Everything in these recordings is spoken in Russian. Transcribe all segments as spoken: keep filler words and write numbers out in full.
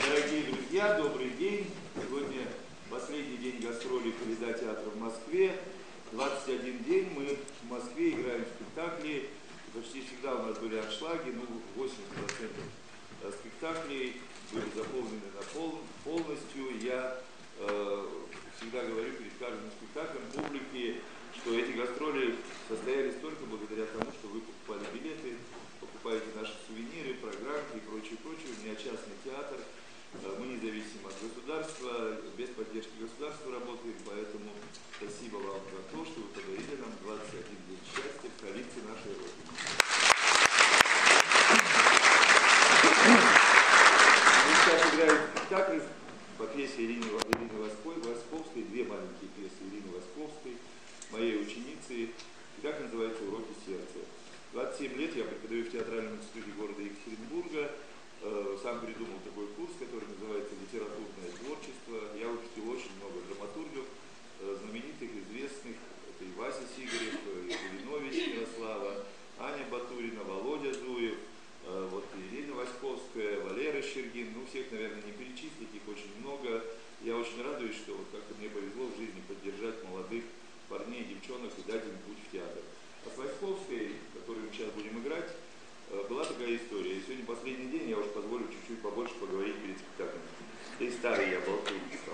Дорогие друзья, добрый день. Сегодня последний день гастролей Коляда театра в Москве. двадцать один день мы в Москве играем в спектакли. Почти всегда у нас были аншлаги, ну восемьдесят процентов спектаклей были заполнены на пол, полностью. Я э, всегда говорю перед каждым спектаклем публике, что эти гастроли состоялись только благодаря тому, что вы покупали билеты, покупаете наши сувениры, программки и прочее, прочее. У меня частный театр, мы независим от государства, без поддержки государства работаем, поэтому спасибо вам за то, что вы подарили нам двадцать один день счастья в столице нашей Родины. Мы сейчас играем спектакль по пьесе Ирины, Ирины Восковской, две маленькие пьесы Ирины Восковской, моей ученицы. Спектакль называется «Уроки сердца». двадцать семь лет я преподаю в театральном институте города Екатеринбурга. Сам придумал такой курс, который называется «Литературное творчество». Я выпустил очень много драматургов, знаменитых, известных. Это и Вася Сигарев, и Кулинович Ярослава, Аня Батурина, Володя Зуев, вот Ирина Восковская, Валера Щергин. Ну, всех, наверное, не перечислить, их очень много. Я очень радуюсь, что вот как-то мне повезло в жизни поддержать молодых парней, девчонок и дать им путь в театр. А с Восковской, которую мы сейчас будем играть, была такая история. И сегодня последний день, я уж позволю чуть-чуть побольше поговорить перед спектаклем. И старый я болтун стал.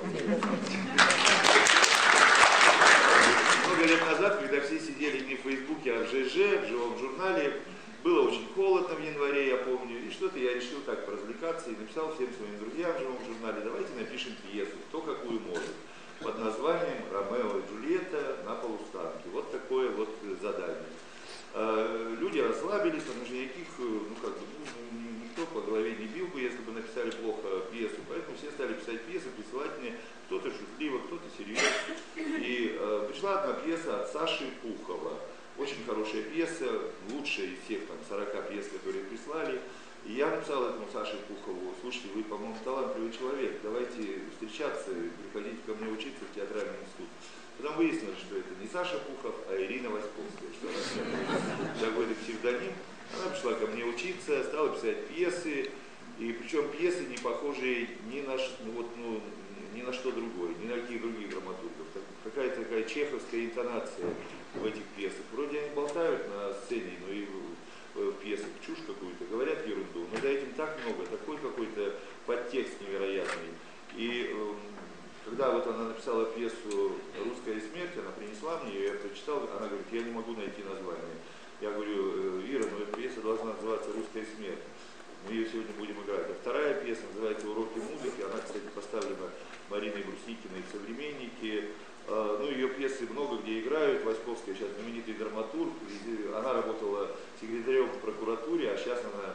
Много лет назад, когда все сидели не в Фейсбуке, а в ЖЖ, в живом журнале, было очень холодно в январе, я помню, и что-то я решил так поразвлекаться и написал всем своим друзьям в живом журнале: давайте напишем пьесу, кто какую может, под названием «Ромео и Джульетта на полустанке». Вот такое вот задание. Люди расслабились, потому что никаких, ну как бы, ну, никто по голове не бил бы, если бы написали плохо пьесу. Поэтому все стали писать пьесы, присылать мне, кто-то шутливо, кто-то серьезно. И э, пришла одна пьеса от Саши Пухова. Очень хорошая пьеса, лучшая из всех там сорока пьес, которые прислали. И я написал этому Саше Пухову: слушайте, вы, по-моему, талантливый человек, давайте встречаться, приходите ко мне учиться в театральный институт. Потом выяснилось, что это не Саша Пухов, а Ирина Восковская, что она такой псевдоним. Она пришла ко мне учиться, стала писать пьесы, и причем пьесы, не похожие ни на, ну, вот, ну, ни на что другое, ни на каких других драматургов. Какая-то такая чеховская интонация в этих пьесах. Вроде они болтают на сцене, но и в пьесах чушь какую-то, говорят ерунду, но за этим так много, такой какой-то подтекст невероятный. И когда вот она написала пьесу «Русская смерть», она принесла мне ее, я прочитал, она говорит: я не могу найти название. Я говорю: Ира, ну эта пьеса должна называться «Русская смерть». Мы ее сегодня будем играть. А вторая пьеса называется «Уроки музыки». Она, кстати, поставлена Мариной Брусникиной в «Современнике». Ну, ее пьесы много где играют. Восковская сейчас знаменитый драматург. Она работала секретарем в прокуратуре, а сейчас она...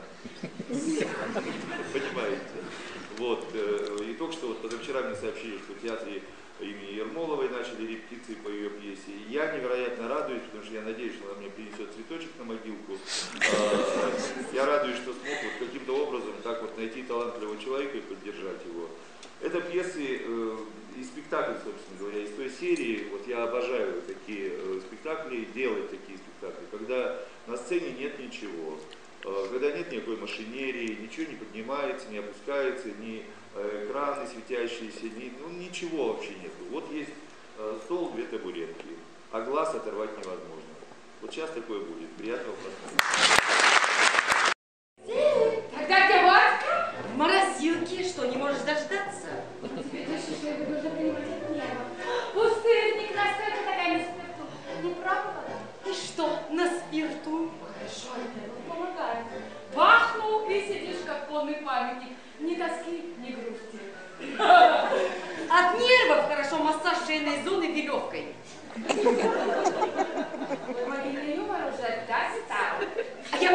Понимаете. Вот. И только что вот позавчера мне сообщили, что в театре имени Ермоловой начали репетиции по ее пьесе. И я невероятно радуюсь, потому что я надеюсь, что она мне принесет цветочек на могилку. Я радуюсь, что смог вот каким-то образом так вот найти талантливого человека и поддержать его. Это пьесы э, и спектакли, собственно говоря, из той серии. Вот я обожаю такие э, спектакли, делать такие спектакли, когда на сцене нет ничего, э, когда нет никакой машинерии, ничего не поднимается, не опускается, ни э, экраны светящиеся, ни, ну, ничего вообще нет. Вот есть э, стол, две табуретки, а глаз оторвать невозможно. Вот сейчас такое будет. Приятного просмотра. Тогда где водка? В морозилке. Что, не можешь дождаться? Пустырник, настойка такая на спирту. Не пробовала? И что, на спирту? Хорошо, это помогает. Бахнул и сидишь, как полный памятник. Ни тоски, ни грусти. От нервов хорошо массаж шейной зоны веревкой. Мобильный юмор уже, да, Сита? А я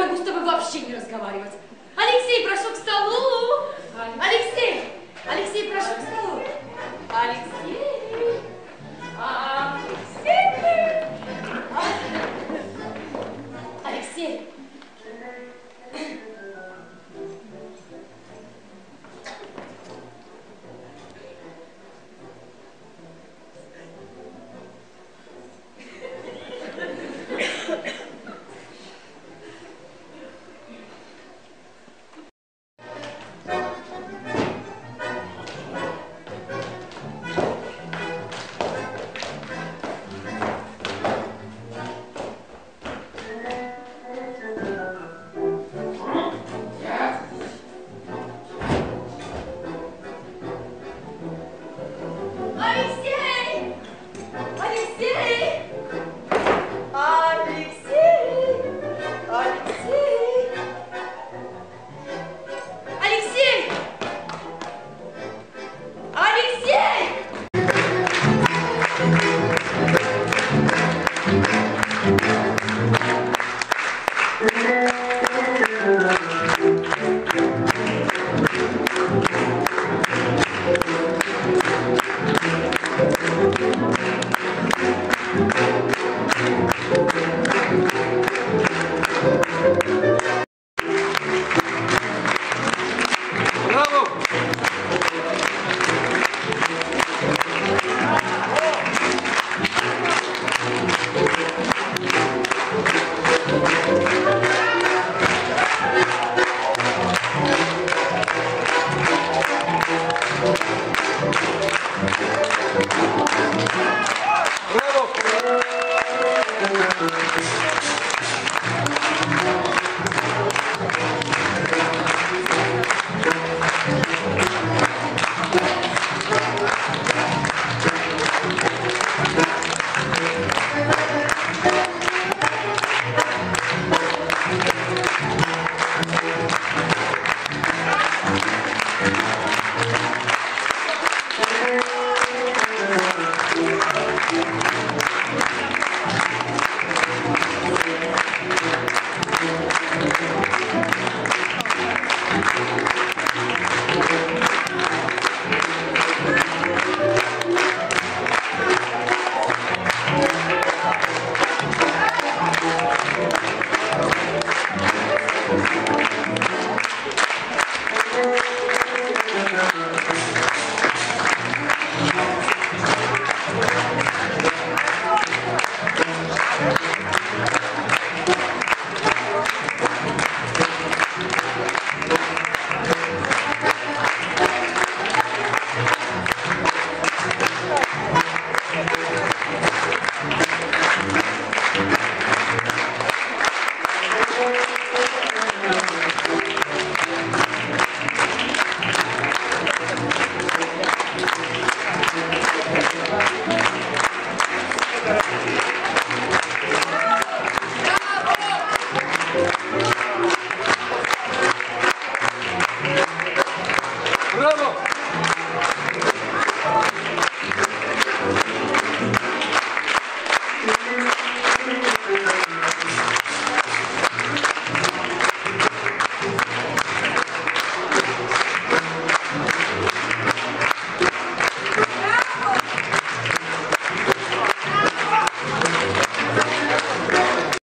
Браво!